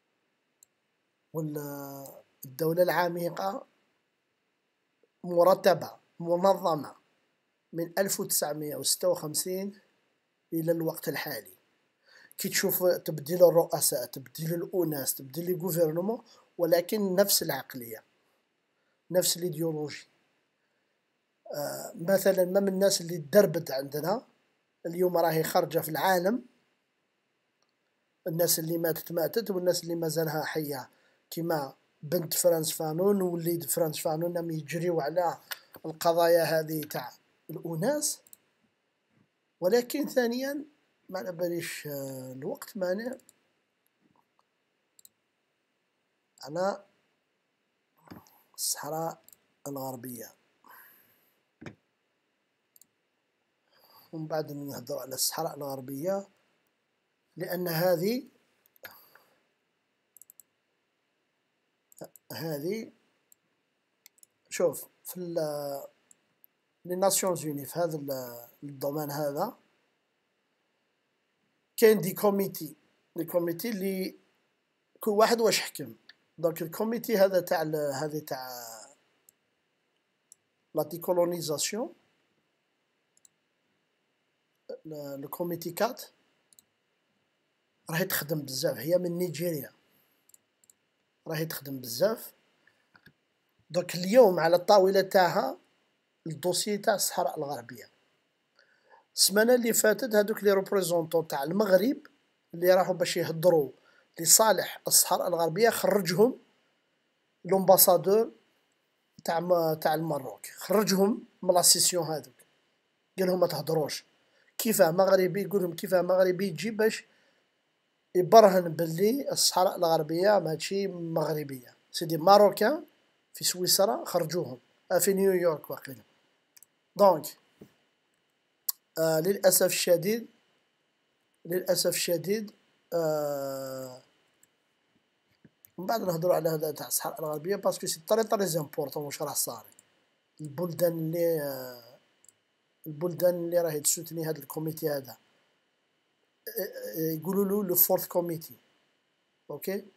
والدولة العميقة مرتبة منظمة من ألف وتسعمائة وستة وخمسين إلى الوقت الحالي. كي تشوف تبديل الرؤساء، تبديل الأناس، تبديل الجوفرنمون، ولكن نفس العقلية، نفس الإيديولوجي. آه مثلا ما من الناس اللي تدربد عندنا اليوم راهي خارجة في العالم، الناس اللي ماتت ماتت، والناس اللي مازالها حية كما بنت فرانس فانون ووليد فرانس فانون راهم يجريو على القضايا هذه تاع الأناس. ولكن ثانيا ما على باليش الوقت مانع على الصحراء الغربية، ومن بعد نهضر على الصحراء الغربية، لأن هذه هذه شوف في لي ناسيونز يوني في هذا الدومين هذا كاين دي كوميتي، دي كوميتي اللي كل واحد واش حكم. دونك الكوميتي هذا تاع هذه تاع لا ديكولونيزاسيون، لو كوميتي كات راهي تخدم بزاف، هي من نيجيريا راهي تخدم بزاف. دوك اليوم على الطاولة تاعها الدوسي تاع الصحراء الغربية. السمانة اللي فاتت هذوك لي ريبريزونطون تاع المغرب اللي راحوا باش يهضروا لصالح الصحراء الغربية، خرجهم لومباسادور تاع تاع المروك، خرجهم من لا سيسيون هذوك، قال لهم ما تهضروش. كيفاه مغربي يقول لهم كيفاه مغربي يجي باش يبرهن باللي الصحراء الغربية ماشي مغربية، سيدي ماروكان في سويسرا خرجوهم في نيويورك واقيلا. دونك آه للأسف الشديد للاسف الشديد آه من بعد نهضروا على هذا تاع الصحراء الغربيه باسكو سي طري طري زامبورطون واش راه صاري. البلدان اللي آه البلدان اللي راهي تسوتني هذا الكوميتي هذا يقولوا له لو فورث كوميتي، اوكي،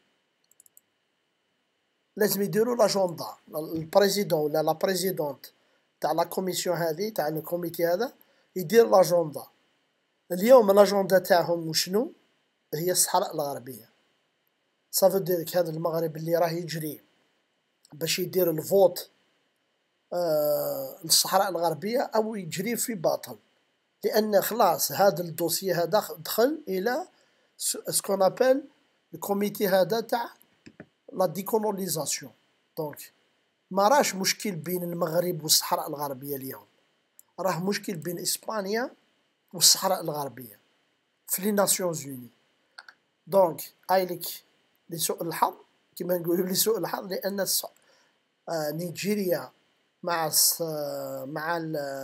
لازم يديروا لاجوندا. البريزيدون ولا لا بريزيدونت تاع لا كوميسيون هذه تاع الكوميتي هذا يدير لاجوندا. اليوم لاجوندا تاعهم وشنو هي؟ الصحراء الغربيه. صافي ديرك هذا المغرب اللي راه يجري باش يدير الفوت آه للصحراء الغربيه او يجري في باطل، لان خلاص هذا الدوسي هذا دخل الى سكون ابل الكوميتي هذا تاع لا ديكولونيزاسيون. دونك ما راش مشكل بين المغرب والصحراء الغربيه اليوم، راه مشكل بين اسبانيا والصحراء الغربيه في لي ناسيونز يوني. دونك ايليك لسوء الحظ كما نقولوا لسوء الحظ، لان آه نيجيريا مع مع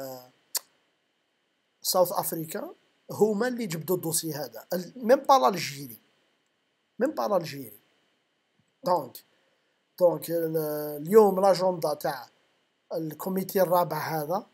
ساوث افريكا هما اللي جبدوا الدوسي هذا، ميم با الجيري ميم با الجيري. دونك دونك اليوم لاجوندا تاع الكوميتي الرابع هذا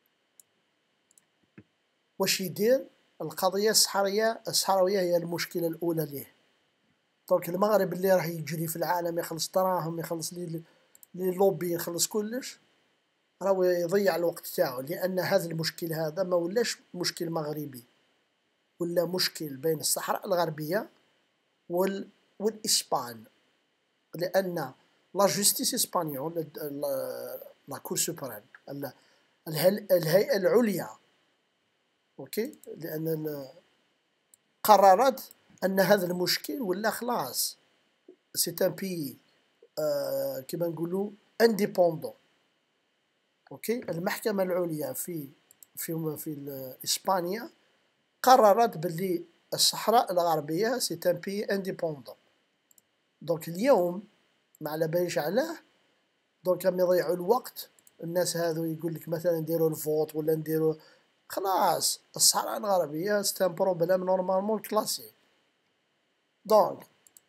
واش يدير؟ القضيه الصحراويه الصحراويه هي المشكله الاولى ليه. دونك المغرب اللي راه يجري في العالم يخلص دراهم، يخلص لي لي لوبي، يخلص كلش، راهو يضيع الوقت تاعو، لان هذا المشكل هذا ما ولاش مشكل مغربي، ولا مشكل بين الصحراء الغربيه وال والاسبان، لان لا جوستيس اسبانيول لا كور سوبريم الهيئه العليا، اوكي، لان قررت ان هذا المشكل ولا خلاص سي ان بي آه كما نقولوا انديبوندون. اوكي، المحكمه العليا في في في اسبانيا قررت باللي الصحراء الغربيه سي ان بي انديبوندون. دونك اليوم ما على باليش علاه، دونك راهم يضيعوا الوقت الناس هذو، يقول لك مثلا نديروا الفوت ولا نديروا، خلاص الصحراء الغربيه سي ان بروبليم نورمالمون كلاسي. دونك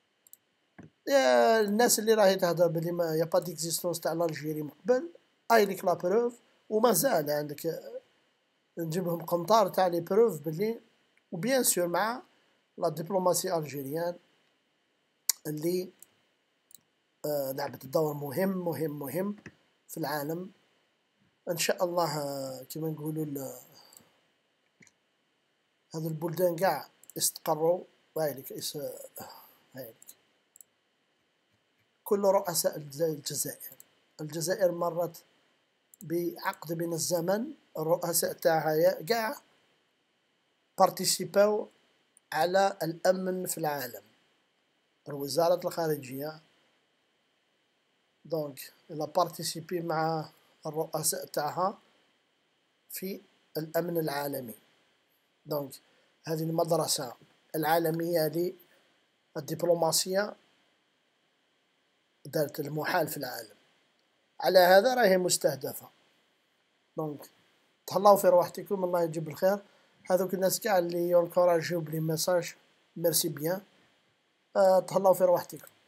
الناس اللي راهي تهضر بلي ما يا با ديكزيستونس تاع الجيري من قبل، ايليك لا بروف ومازال عندك نجيب لهم قنطار تاع لي بروف بلي، وبيان سور مع لا دبلوماسي الجيريان اللي آه لعبت دور مهم مهم مهم في العالم. ان شاء الله آه كما نقولوا هذو البلدان كاع استقروا. هايليك اس هايليك كل رؤساء الجزائر الجزائر مرت بعقد من الزمن، الرؤساء تاعها كاع بارتيسيباو على الامن في العالم. وزارة الخارجية دونك لا بارتيسيبي مع الرؤساء تاعها في الامن العالمي. دونك هذه المدرسة العالمية للدبلوماسية دارت المحال في العالم، على هذا راهي مستهدفة. دونك تهلاو في روحتكم، الله يجيب الخير. هذوك الناس كاع اللي ينكوراجيو بلي ميساج ميرسي بيان، أه تهلاو في روحتكم.